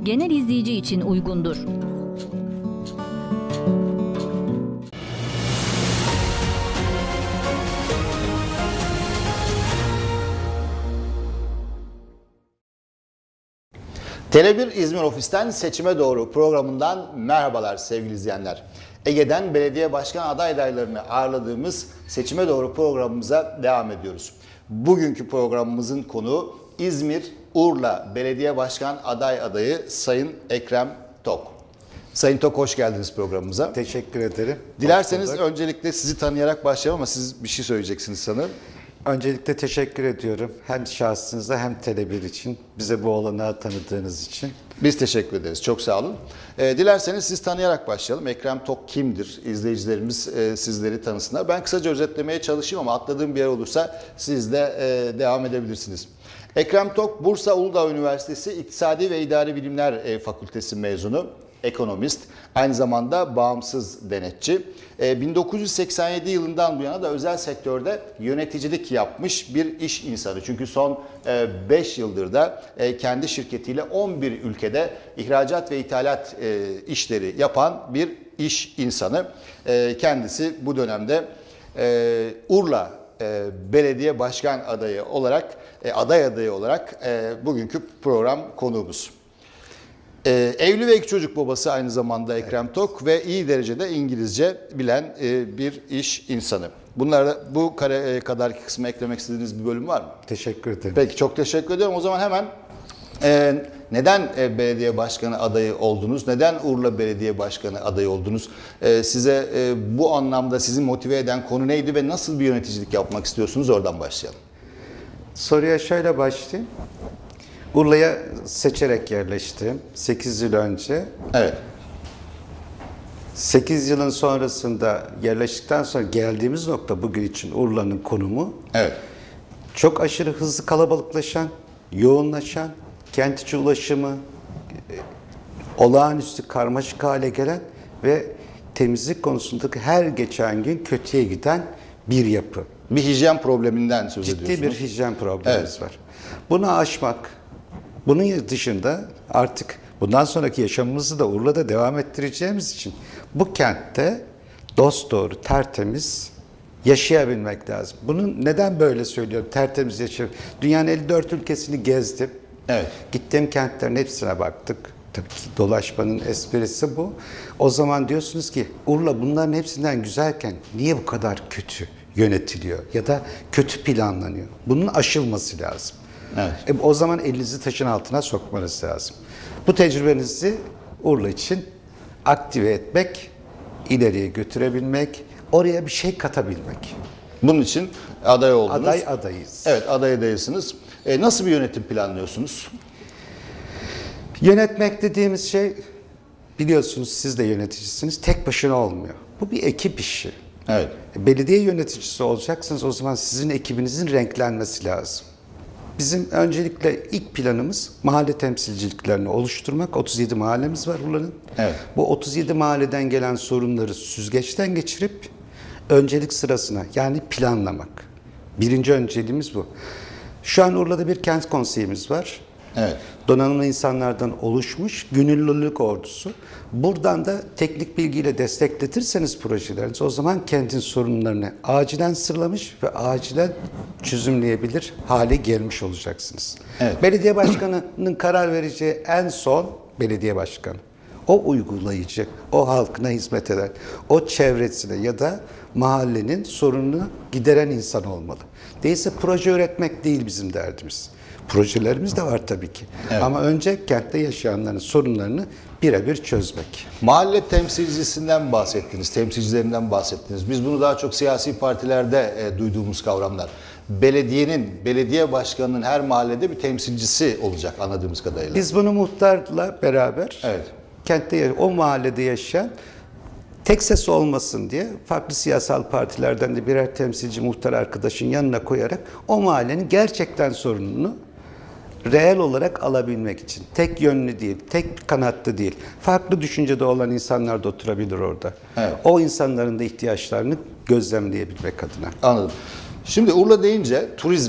genel izleyici için uygundur. Tele1 İzmir Ofis'ten Seçime Doğru programından merhabalar sevgili izleyenler. Ege'den belediye başkan adaylarını ağırladığımız Seçime Doğru programımıza devam ediyoruz. Bugünkü programımızın konuğu İzmir Urla Belediye Başkan adayı Sayın Ekrem Tok. Sayın Tok, hoş geldiniz programımıza. Teşekkür ederim. Dilerseniz öncelikle sizi tanıyarak başlayalım ama siz bir şey söyleyeceksiniz sanırım. Öncelikle teşekkür ediyorum. Hem şahsınıza hem Tele1 için, bize bu olanağı tanıdığınız için. Biz teşekkür ederiz. Çok sağ olun. Dilerseniz siz tanıyarak başlayalım. Ekrem Tok kimdir? İzleyicilerimiz sizleri tanısınlar. Ben kısaca özetlemeye çalışayım ama atladığım bir yer olursa siz de devam edebilirsiniz. Ekrem Tok, Bursa Uludağ Üniversitesi İktisadi ve İdari Bilimler Fakültesi mezunu. Ekonomist, aynı zamanda bağımsız denetçi. 1987 yılından bu yana da özel sektörde yöneticilik yapmış bir iş insanı. Çünkü son 5 yıldır da kendi şirketiyle 11 ülkede ihracat ve ithalat işleri yapan bir iş insanı. Kendisi bu dönemde Urla Belediye Başkan adayı olarak, aday adayı olarak bugünkü program konuğumuz. Evli ve iki çocuk babası aynı zamanda Ekrem Tok ve iyi derecede İngilizce bilen bir iş insanı. Bu kadarki kısmı eklemek istediğiniz bir bölüm var mı? Teşekkür ederim. Peki, çok teşekkür ediyorum. O zaman hemen neden belediye başkanı adayı oldunuz? Neden Urla Belediye Başkanı adayı oldunuz? Size bu anlamda sizi motive eden konu neydi ve nasıl bir yöneticilik yapmak istiyorsunuz? Oradan başlayalım. Soruya şöyle başlayayım. Urla'ya seçerek yerleştim 8 yıl önce. Evet. 8 yılın sonrasında yerleştikten sonra geldiğimiz nokta bugün için Urla'nın konumu. Evet. Çok aşırı hızlı kalabalıklaşan, yoğunlaşan, kent içi ulaşımı olağanüstü karmaşık hale gelen ve temizlik konusundaki her geçen gün kötüye giden bir yapı. Bir hijyen probleminden söz ediyorsunuz. Ciddi bir hijyen problemimiz var. Bunu aşmak, bunun dışında artık bundan sonraki yaşamımızı da Urla'da devam ettireceğimiz için bu kentte dosdoğru, tertemiz yaşayabilmek lazım. Bunu neden böyle söylüyorum? Tertemiz yaşayabilmek. Dünyanın 54 ülkesini gezdim. Evet. Gittiğim kentlerin hepsine baktık. Tabii ki dolaşmanın esprisi bu. O zaman diyorsunuz ki Urla bunların hepsinden güzelken niye bu kadar kötü yönetiliyor ya da kötü planlanıyor? Bunun aşılması lazım. Evet. O zaman elinizi taşın altına sokmanız lazım. Bu tecrübenizi Urla için aktive etmek, ileriye götürebilmek, oraya bir şey katabilmek. Bunun için aday oldunuz. Adayız. Evet, aday adayısınız. Nasıl bir yönetim planlıyorsunuz? Yönetmek dediğimiz şey, biliyorsunuz siz de yöneticisiniz, tek başına olmuyor. Bu bir ekip işi. Evet. Belediye yöneticisi olacaksınız, o zaman sizin ekibinizin renklenmesi lazım. Bizim öncelikle ilk planımız mahalle temsilciliklerini oluşturmak. 37 mahallemiz var Urla'nın. Evet. Bu 37 mahalleden gelen sorunları süzgeçten geçirip öncelik sırasına, yani planlamak. Birinci önceliğimiz bu. Şu an Urla'da bir kent konseyimiz var. Evet. Donanımlı insanlardan oluşmuş gönüllülük ordusu. Buradan da teknik bilgiyle destekletirseniz projelerinizi, o zaman kentin sorunlarını acilen sırlamış ve acilen çözümleyebilir hale gelmiş olacaksınız. Evet. Belediye başkanının karar vereceği en son belediye başkanı. O uygulayıcı, o halkına hizmet eden, o çevresine ya da mahallenin sorununu gideren insan olmalı. Değilse proje üretmek değil bizim derdimiz. Projelerimiz de var tabii ki. Evet. Ama önce kentte yaşayanların sorunlarını birebir çözmek. Mahalle temsilcisinden bahsettiniz, temsilcilerinden bahsettiniz. Biz bunu daha çok siyasi partilerde duyduğumuz kavramlar. Belediye başkanının her mahallede bir temsilcisi olacak anladığımız kadarıyla. Biz bunu muhtarla beraber kentte, o mahallede yaşayan tek ses olmasın diye farklı siyasal partilerden de birer temsilci muhtar arkadaşın yanına koyarak o mahallenin gerçekten sorununu reel olarak alabilmek için. Tek yönlü değil, tek kanatlı değil. Farklı düşüncede olan insanlar da oturabilir orada. Evet. O insanların da ihtiyaçlarını gözlemleyebilmek adına. Anladım. Şimdi Urla deyince turizm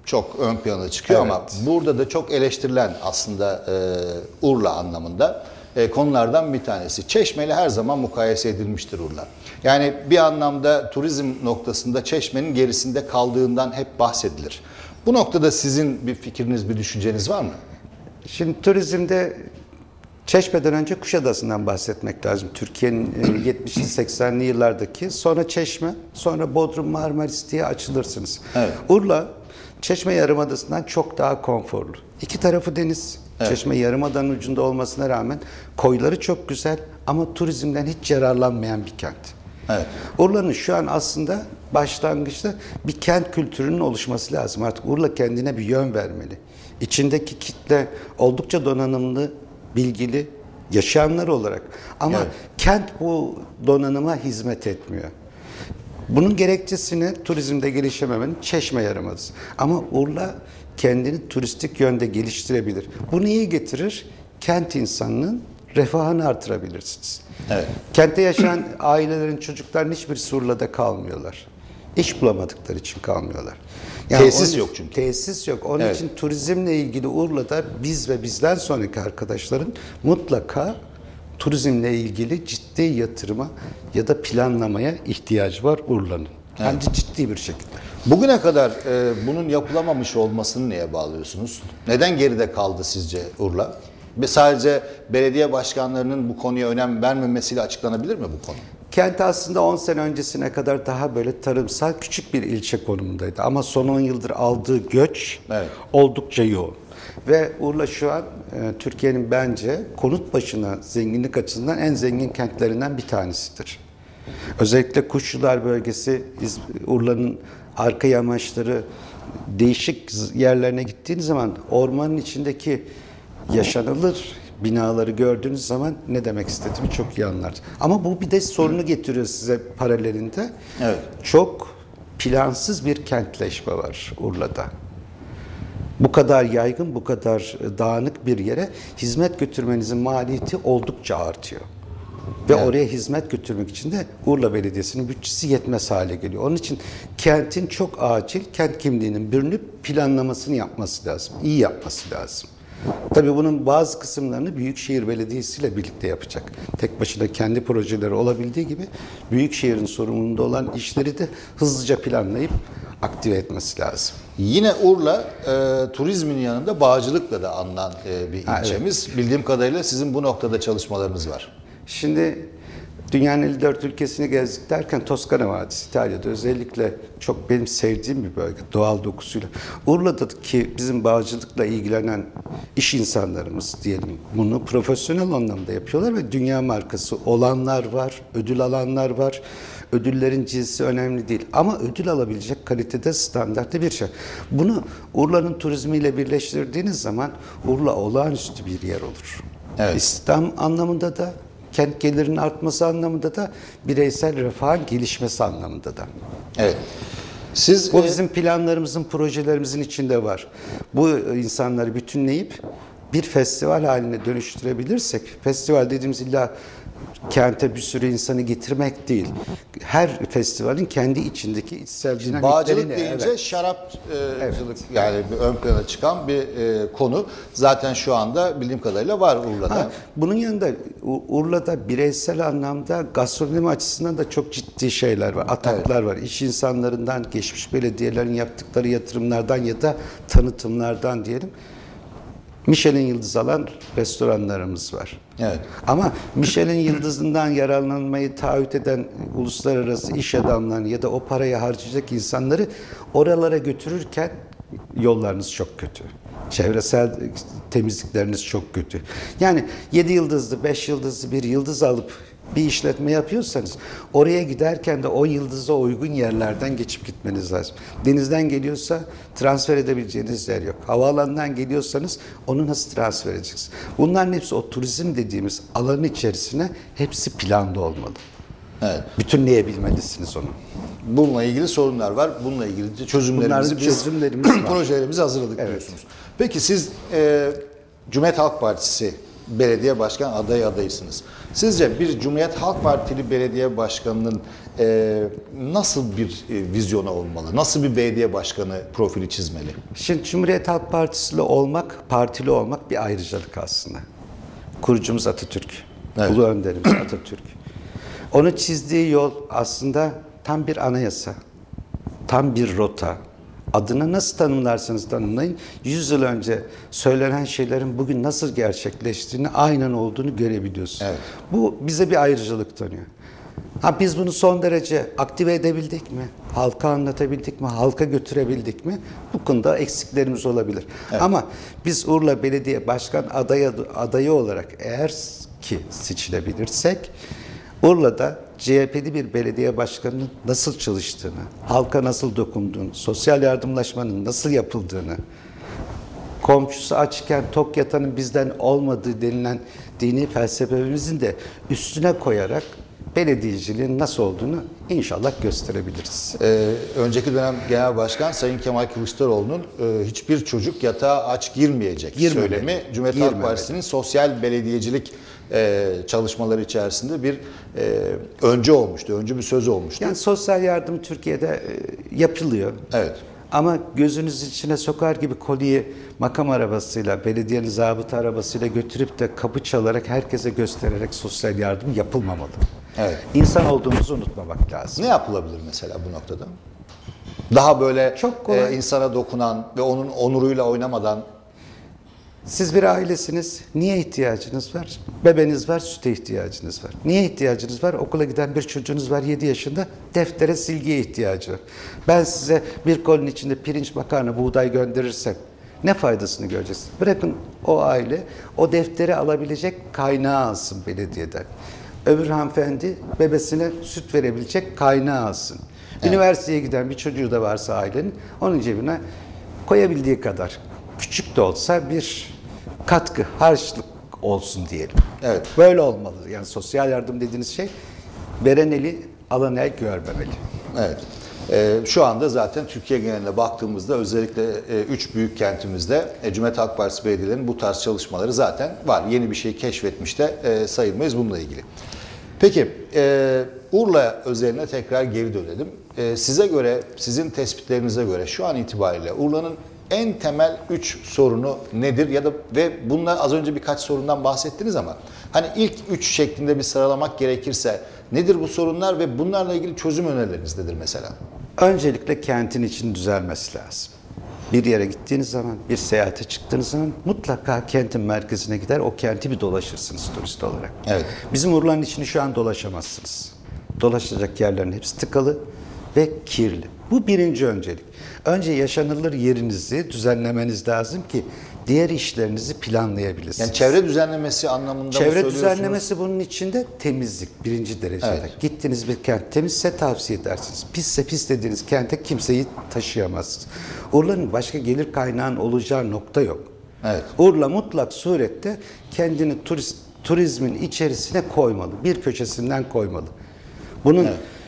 çok ön plana çıkıyor Evet. ama burada da çok eleştirilen aslında Urla anlamında konulardan bir tanesi. Çeşme ile her zaman mukayese edilmiştir Urla. Yani bir anlamda turizm noktasında Çeşme'nin gerisinde kaldığından hep bahsedilir. Bu noktada sizin bir fikriniz, bir düşünceniz var mı? Şimdi turizmde Çeşme'den önce Kuşadası'ndan bahsetmek lazım. Türkiye'nin 70'li 80'li yıllardaki, sonra Çeşme, sonra Bodrum, Marmaris diye açılırsınız. Evet. Urla, Çeşme Yarımadası'ndan çok daha konforlu. İki tarafı deniz. Evet. Çeşme Yarımada'nın ucunda olmasına rağmen koyları çok güzel ama turizmden hiç yararlanmayan bir kent. Evet. Urla'nın şu an aslında başlangıçta bir kent kültürünün oluşması lazım. Artık Urla kendine bir yön vermeli. İçindeki kitle oldukça donanımlı, bilgili yaşayanlar olarak. Ama Evet. kent bu donanıma hizmet etmiyor. Bunun gerekçesini turizmde gelişememenin Çeşme Yarımadası. Ama Urla kendini turistik yönde geliştirebilir. Bu neyi getirir? Kent insanının refahını artırabilirsiniz. Evet. Kentte yaşayan ailelerin, çocukların hiçbirisi Urla'da kalmıyorlar. İş bulamadıkları için kalmıyorlar. Tesis onun- yok çünkü. Tesis yok. Onun Evet. için turizmle ilgili Urla'da biz ve bizden sonraki arkadaşların mutlaka turizmle ilgili ciddi yatırıma ya da planlamaya ihtiyacı var Urla'nın. Hem de ciddi bir şekilde. Bugüne kadar bunun yapılamamış olmasını neye bağlıyorsunuz? Neden geride kaldı sizce Urla? Ve sadece belediye başkanlarının bu konuya önem vermemesiyle açıklanabilir mi bu konu? Kent aslında 10 sene öncesine kadar daha böyle tarımsal küçük bir ilçe konumundaydı. Ama son 10 yıldır aldığı göç Evet. oldukça yoğun. Ve Urla şu an Türkiye'nin bence konut başına zenginlik açısından en zengin kentlerinden bir tanesidir. Özellikle Kuşçular bölgesi, Urla'nın arka yamaçları, değişik yerlerine gittiğiniz zaman ormanın içindeki yaşanılır binaları gördüğünüz zaman ne demek istediğimi çok iyi anlarsınız. Ama bu bir de sorunu getiriyor size paralelinde. Evet. Çok plansız bir kentleşme var Urla'da. Bu kadar yaygın, bu kadar dağınık bir yere hizmet götürmenizin maliyeti oldukça artıyor. Ve Evet. oraya hizmet götürmek için de Urla Belediyesi'nin bütçesi yetmez hale geliyor. Onun için kentin çok acil kent kimliğinin bürünüp planlamasını yapması lazım. İyi yapması lazım. Tabii bunun bazı kısımlarını Büyükşehir Belediyesi ile birlikte yapacak. Tek başına kendi projeleri olabildiği gibi Büyükşehir'in sorumluluğunda olan işleri de hızlıca planlayıp aktive etmesi lazım. Yine Urla turizmin yanında bağcılıkla da anılan bir Ha, ilçemiz. Bildiğim kadarıyla sizin bu noktada çalışmalarınız var. Şimdi dünyanın 54 ülkesini gezdik derken Toskana Vadisi, İtalya'da özellikle çok benim sevdiğim bir bölge doğal dokusuyla. Urla'daki bizim bağcılıkla ilgilenen iş insanlarımız diyelim bunu profesyonel anlamda yapıyorlar ve dünya markası olanlar var, ödül alanlar var. Ödüllerin cinsi önemli değil ama ödül alabilecek kalitede standartta bir şey. Bunu Urla'nın turizmiyle birleştirdiğiniz zaman Urla olağanüstü bir yer olur. Evet. İstihdam anlamında da, kent gelirinin artması anlamında da, bireysel refahın gelişmesi anlamında da. Evet. Siz Bu bizim planlarımızın, projelerimizin içinde var. Bu insanları bütünleyip bir festival haline dönüştürebilirsek, festival dediğimiz illa kente bir sürü insanı getirmek değil. Her festivalin kendi içindeki içsel dinamiklerini... bağcılık deyince şarapçılık yani bir ön plana çıkan bir konu. Zaten şu anda bildiğim kadarıyla var Urla'da. Bunun yanında Urla'da bireysel anlamda gastronomi açısından da çok ciddi şeyler var, ataklar var. İş insanlarından, geçmiş belediyelerin yaptıkları yatırımlardan ya da tanıtımlardan diyelim. Michelin yıldız alan restoranlarımız var. Evet. Ama Michelin yıldızından yararlanmayı taahhüt eden uluslararası iş adamlarını ya da o parayı harcayacak insanları oralara götürürken yollarınız çok kötü. Çevresel temizlikleriniz çok kötü. Yani 7 yıldızlı, 5 yıldızlı bir yıldız alıp bir işletme yapıyorsanız oraya giderken de o yıldıza uygun yerlerden geçip gitmeniz lazım. Denizden geliyorsa transfer edebileceğiniz yer yok. Havaalanından geliyorsanız onu nasıl transfer edeceksiniz? Bunların hepsi o turizm dediğimiz alanın içerisine hepsi planda olmalı. Evet. Bütünleyebilmelisiniz onu. Bununla ilgili sorunlar var. Bununla ilgili de çözümlerimizi Bunların çözümlerimiz var. projelerimizi hazırladık Evet. diyorsunuz. Peki siz Cumhuriyet Halk Partisi belediye başkan adayısınız. Sizce bir Cumhuriyet Halk Partili belediye başkanının nasıl bir vizyonu olmalı? Nasıl bir belediye başkanı profili çizmeli? Şimdi Cumhuriyet Halk Partisi'li olmak, partili olmak bir ayrıcalık aslında. Kurucumuz Atatürk, Evet. Ulu Önderimiz Atatürk. Onun çizdiği yol aslında tam bir anayasa, tam bir rota. Adını nasıl tanımlarsanız tanımlayın, 100 yıl önce söylenen şeylerin bugün nasıl gerçekleştiğini, aynen olduğunu görebiliyorsunuz. Evet. Bu bize bir ayrıcalık tanıyor. Ha, biz bunu son derece aktive edebildik mi? Halka anlatabildik mi? Halka götürebildik mi? Bu konuda eksiklerimiz olabilir. Evet. Ama biz Urla Belediye Başkan adayı olarak eğer ki seçilebilirsek, Urla'da CHP'li bir belediye başkanının nasıl çalıştığını, halka nasıl dokunduğunu, sosyal yardımlaşmanın nasıl yapıldığını, komşusu açken tok yatanın bizden olmadığı denilen dini felsefemizin de üstüne koyarak belediyeciliğin nasıl olduğunu inşallah gösterebiliriz. Önceki dönem Genel Başkan Sayın Kemal Kılıçdaroğlu'nun hiçbir çocuk yatağa aç girmeyecek söylemi Cumhuriyet Halk Partisi'nin sosyal belediyecilik çalışmaları içerisinde bir öncü olmuştu, öncü bir söz olmuştu. Yani sosyal yardım Türkiye'de yapılıyor. Evet. Ama gözünüz içine sokar gibi koliyi makam arabasıyla, belediyenin zabıta arabasıyla götürüp de kapı çalarak, herkese göstererek sosyal yardım yapılmamalı. Evet. İnsan olduğumuzu unutmamak lazım. Ne yapılabilir mesela bu noktada? Daha böyle Çok kolay. insana dokunan ve onun onuruyla oynamadan. Siz bir ailesiniz. Niye ihtiyacınız var? Bebeğiniz var, süte ihtiyacınız var. Niye ihtiyacınız var? Okula giden bir çocuğunuz var 7 yaşında. Deftere, silgiye ihtiyacı var. Ben size bir kolinin içinde pirinç, makarna, buğday gönderirsem ne faydasını göreceksiniz? Bırakın o aile o defteri alabilecek kaynağı alsın belediyeden. Öbür hanımefendi bebesine süt verebilecek kaynağı alsın. Evet. Üniversiteye giden bir çocuğu da varsa ailenin, onun cebine koyabildiği kadar küçük de olsa bir katkı, harçlık olsun diyelim. Evet. Böyle olmalı. Yani sosyal yardım dediğiniz şey veren eli alan el görmemeli. Evet. Şu anda zaten Türkiye geneline baktığımızda özellikle 3 büyük kentimizde Cumhuriyet Halk Partisi belediyelerinin bu tarz çalışmaları zaten var. Yeni bir şey keşfetmiş de sayılmayız bununla ilgili. Peki Urla özeline tekrar geri dönelim. Size göre, sizin tespitlerinize göre şu an itibariyle Urla'nın en temel 3 sorunu nedir? Ya da ve bunlar az önce birkaç sorundan bahsettiniz ama hani ilk 3 şeklinde bir sıralamak gerekirse nedir bu sorunlar ve bunlarla ilgili çözüm önerileriniz nedir mesela? Öncelikle kentin için düzelmesi lazım. Bir yere gittiğiniz zaman, bir seyahate çıktığınız zaman mutlaka kentin merkezine gider, o kenti bir dolaşırsınız turist olarak. Evet. Bizim Urla'nın içini şu an dolaşamazsınız. Dolaşacak yerlerin hepsi tıkalı ve kirli. Bu birinci öncelik. Önce yaşanılır yerinizi düzenlemeniz lazım ki diğer işlerinizi planlayabilirsiniz. Yani çevre düzenlemesi anlamında mı çevre söylüyorsunuz? düzenlemesi bunun içinde temizlik birinci derecede. Evet. Gittiğiniz bir kent temizse tavsiye edersiniz. Pisse pis dediğiniz kente kimseyi taşıyamazsınız. Urla'nın başka gelir kaynağının olacağı nokta yok. Evet. Urla mutlak surette kendini turizmin içerisine koymalı. Bir köşesinden koymalı. Bunun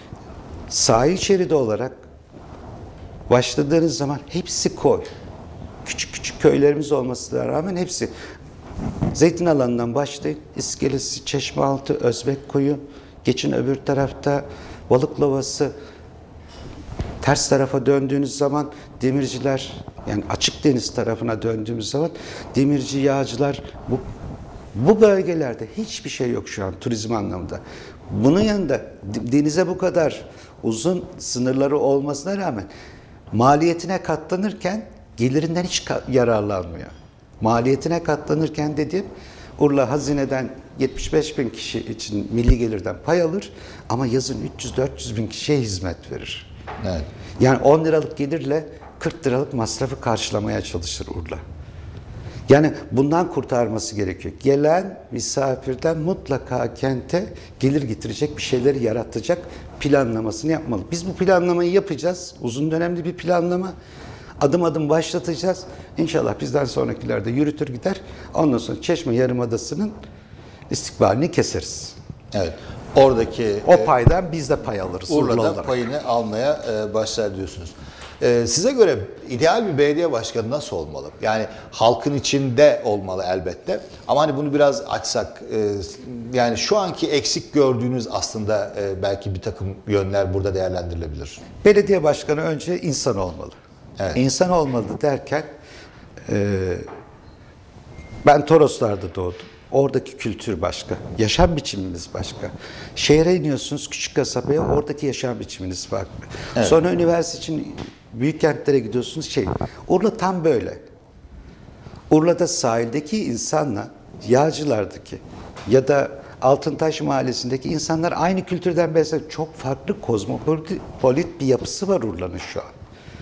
sahil şeridi olarak başladığınız zaman hepsi koy. Küçük küçük köylerimiz olmasına rağmen hepsi. Zeytin alanından başlayın. İskelesi, Çeşmealtı, Özbekkoyu, geçin öbür tarafta Balıklovası. Ters tarafa döndüğünüz zaman demirciler, yani açık deniz tarafına döndüğümüz zaman demirci, yağcılar, bu bölgelerde hiçbir şey yok şu an turizm anlamında. Bunun yanında denize bu kadar uzun sınırları olmasına rağmen maliyetine katlanırken gelirinden hiç yararlanmıyor. Maliyetine katlanırken dediğim Urla hazineden 75 bin kişi için milli gelirden pay alır ama yazın 300-400 bin kişiye hizmet verir. Evet. Yani 10 liralık gelirle 40 liralık masrafı karşılamaya çalışır Urla. Yani bundan kurtarması gerekiyor. Gelen misafirden mutlaka kente gelir getirecek bir şeyleri yaratacak planlamasını yapmalı. Biz bu planlamayı yapacağız. Uzun dönemli bir planlama. Adım adım başlatacağız. İnşallah bizden sonrakilerde yürütür gider. Ondan sonra Çeşme Yarımadası'nın istikbalini keseriz. Evet. Oradaki o paydan biz de pay alırız. Urla'da payını almaya başlar diyorsunuz. Size göre ideal bir belediye başkanı nasıl olmalı? Yani halkın içinde olmalı elbette. Ama hani bunu biraz açsak, yani şu anki eksik gördüğünüz aslında belki bir takım yönler burada değerlendirilebilir. Belediye başkanı önce insan olmalı. Evet. İnsan olmalı derken ben Toroslar'da doğdum. Oradaki kültür başka, yaşam biçimimiz başka. Şehre iniyorsunuz, küçük kasabaya, oradaki yaşam biçiminiz farklı. Evet. Sonra üniversite için büyük kentlere gidiyorsunuz. Urla tam böyle. Urla'da sahildeki insanla Yağcılar'daki ya da Altıntaş Mahallesi'ndeki insanlar aynı kültürden besleniyor. Çok farklı kozmopolit bir yapısı var Urla'nın şu an.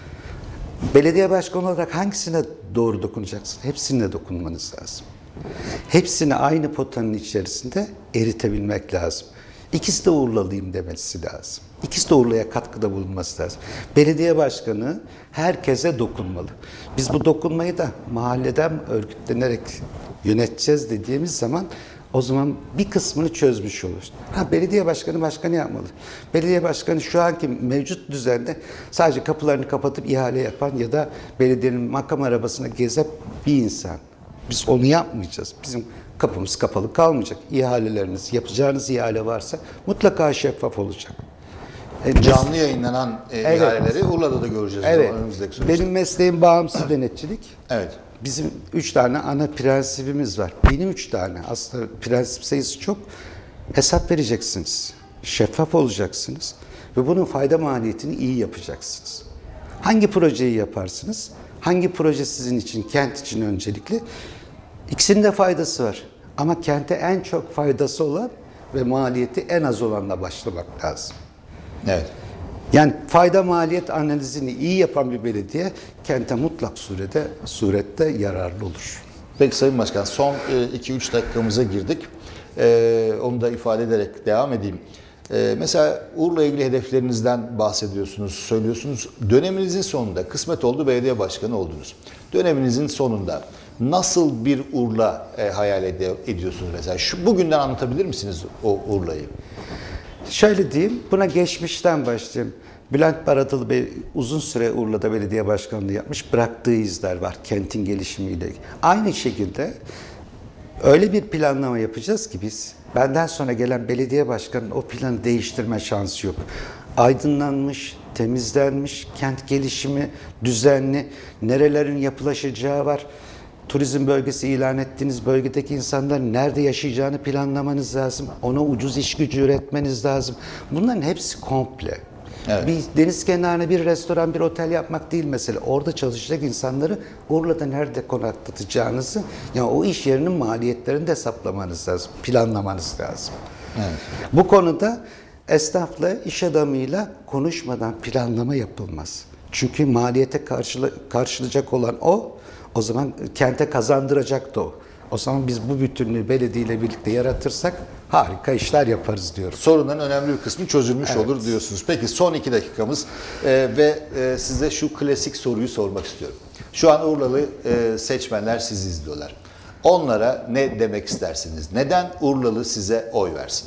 Belediye başkanı olarak hangisine doğru dokunacaksın? Hepsine dokunmanız lazım. Hepsini aynı potanın içerisinde eritebilmek lazım. İkisi de Urlalıyım demesi lazım. İkisi de Urla'ya katkıda bulunması lazım. Belediye başkanı herkese dokunmalı. Biz bu dokunmayı da mahalleden örgütlenerek yöneteceğiz dediğimiz zaman o zaman bir kısmını çözmüş oluruz. Belediye başkanı başkanı yapmalı. Belediye başkanı şu anki mevcut düzende sadece kapılarını kapatıp ihale yapan ya da belediyenin makam arabasına gezip bir insan. Biz onu yapmayacağız. Bizim kapımız kapalı kalmayacak. İhaleleriniz, yapacağınız ihale varsa mutlaka şeffaf olacak. Canlı yayınlanan ihaleleri Urla'da da göreceğiz. Evet. Önümüzdeki süreçte. Benim mesleğim bağımsız denetçilik. Evet. Bizim 3 tane ana prensibimiz var. Benim 3 tane. Aslında prensip sayısı çok. Hesap vereceksiniz. Şeffaf olacaksınız. Ve bunun fayda maliyetini iyi yapacaksınız. Hangi projeyi yaparsınız? Hangi proje sizin için, kent için öncelikli? İkisinin de faydası var. Ama kente en çok faydası olan ve maliyeti en az olanla başlamak lazım. Evet. Yani fayda maliyet analizini iyi yapan bir belediye kente mutlak surette yararlı olur. Peki Sayın Başkan, son 2-3 dakikamıza girdik. Onu da ifade ederek devam edeyim. Mesela Urla ilgili hedeflerinizden bahsediyorsunuz, söylüyorsunuz. Döneminizin sonunda kısmet oldu, belediye başkanı oldunuz. Döneminizin sonunda nasıl bir Urla hayal ediyorsunuz mesela? Bugünden anlatabilir misiniz o Urla'yı? Şöyle diyeyim, buna geçmişten başlayayım. Bülent Baradalı Bey uzun süre Urla'da belediye başkanlığı yapmış, bıraktığı izler var kentin gelişimiyle ilgili. Aynı şekilde öyle bir planlama yapacağız ki biz, benden sonra gelen belediye başkanının o planı değiştirme şansı yok. Aydınlanmış, temizlenmiş, kent gelişimi düzenli, nerelerin yapılaşacağı var. Turizm bölgesi ilan ettiğiniz bölgedeki insanların nerede yaşayacağını planlamanız lazım. Ona ucuz iş gücü üretmeniz lazım. Bunların hepsi komple. Evet. Bir deniz kenarına bir restoran, bir otel yapmak değil mesele. Orada çalışacak insanları Urla'da nerede konaklatacağınızı, yani o iş yerinin maliyetlerini de hesaplamanız lazım, planlamanız lazım. Evet. Bu konuda esnafla, iş adamıyla konuşmadan planlama yapılmaz. Çünkü maliyete karşılayacak olan o zaman kente kazandıracak da o. O zaman biz bu bütünlüğü belediye ile birlikte yaratırsak harika işler yaparız diyoruz. Sorunların önemli bir kısmı çözülmüş olur diyorsunuz. Peki son 2 dakikamız ve size şu klasik soruyu sormak istiyorum. Şu an Urlalı seçmenler sizi izliyorlar. Onlara ne demek istersiniz? Neden Urlalı size oy versin?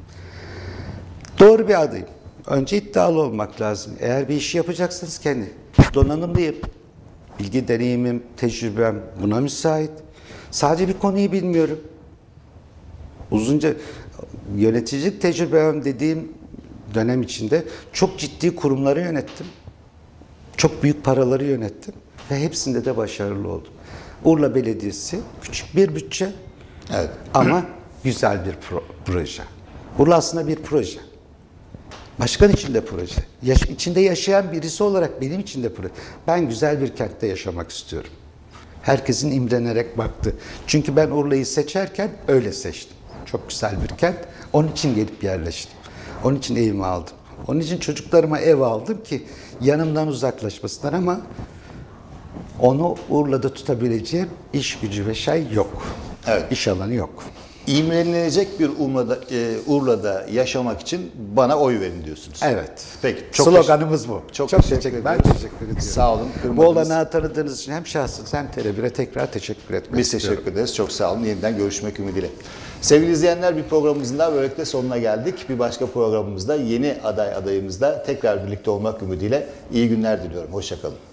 Doğru bir adayım. Önce iddialı olmak lazım. Eğer bir işi yapacaksanız kendi donanımlıyım. Bilgi, deneyimim, tecrübem buna müsait. Sadece bir konuyu bilmiyorum. Uzunca yöneticilik tecrübem dediğim dönem içinde çok ciddi kurumları yönettim. Çok büyük paraları yönettim ve hepsinde de başarılı oldum. Urla Belediyesi küçük bir bütçe, evet, ama güzel bir proje. Urla aslında bir proje. Başkan için de proje. İçinde yaşayan birisi olarak benim için de proje. Ben güzel bir kentte yaşamak istiyorum. Herkesin imrenerek baktı. Çünkü ben Urla'yı seçerken öyle seçtim. Çok güzel bir kent. Onun için gelip yerleştim. Onun için evimi aldım. Onun için çocuklarıma ev aldım ki yanımdan uzaklaşmasınlar, ama onu Urla'da tutabileceğim iş gücü ve yok. Evet. İş alanı yok. İmrenilecek bir Urla'da yaşamak için bana oy verin diyorsunuz. Evet. Peki. Sloganımız bu. Çok teşekkür ediyoruz. Ben teşekkür ediyorum. Sağ olun. Bu kırmadınız. olanağı tanıdığınız için hem şahsınız hem Tele1'e tekrar teşekkür etmek Biz istiyorum. teşekkür ederiz. Çok sağ olun. Yeniden görüşmek ümidiyle. Sevgili izleyenler, bir programımızın daha böylelikle sonuna geldik. Bir başka programımızda yeni adayımızla tekrar birlikte olmak ümidiyle iyi günler diliyorum. Hoşça kalın.